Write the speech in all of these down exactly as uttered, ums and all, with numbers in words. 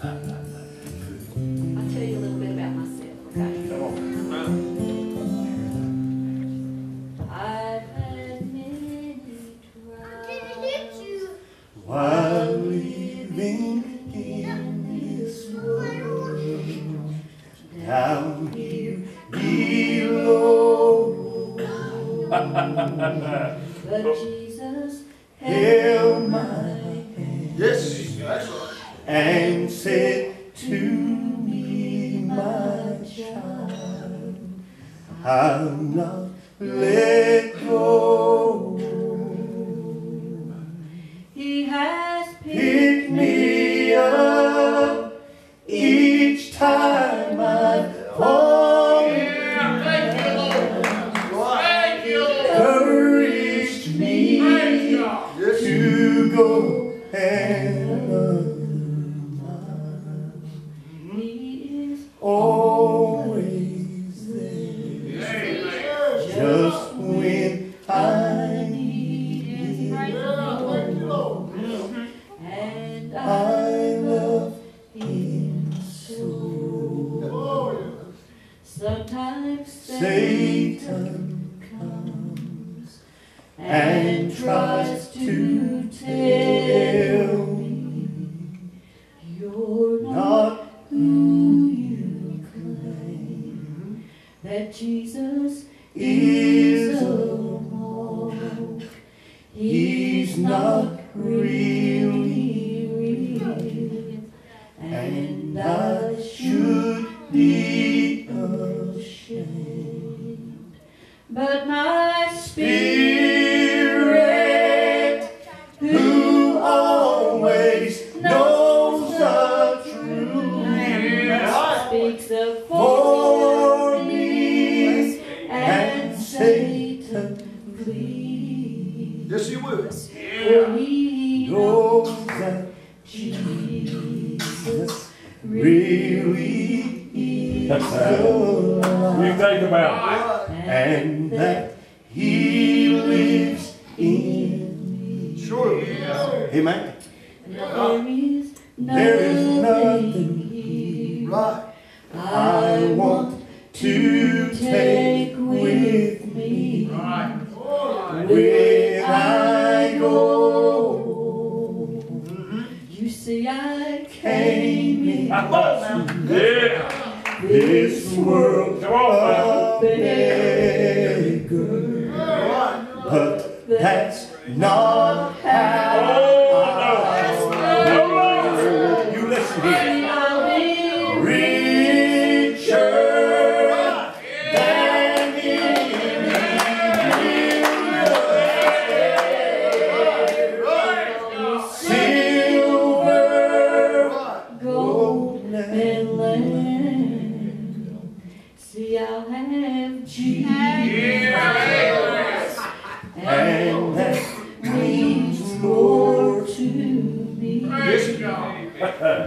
I'll tell you a little bit about myself, okay? Come on. I've had many trials while living in this world, down here below. but Jesus Held my hand, Yes, that's right. and said to me, my child, I'll not let go. He has Pick me up each time I fall. Thank you, Lord. Thank you, Lord. Encouraged me Yes. to go and undermine. He is Always there, just when I need Him. and I I love Him so. sometimes Satan comes and tries to tell me you're not not who you claim, that Jesus is is a a mock. He's not really real, and I should be ashamed. but my Spirit, who always knows the truth, speaks of for me, and and Satan flees. Yes, you will. For he Knows that Jesus really is alive, You think about and that He lives in me. Sure. Amen. there is There is nothing nothing here Right. I want to take with me Right. when I go. You see, I Came in Yeah. this world Come on, a beggar, Right. but that's not how I live. You listen here. Richer than any silver, gold, and land. See, I'll have Jesus, and that means more to me Yes, God. than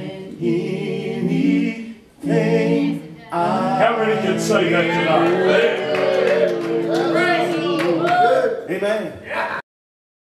anything I. How many can say that tonight? Praise the Lord. Good. Amen.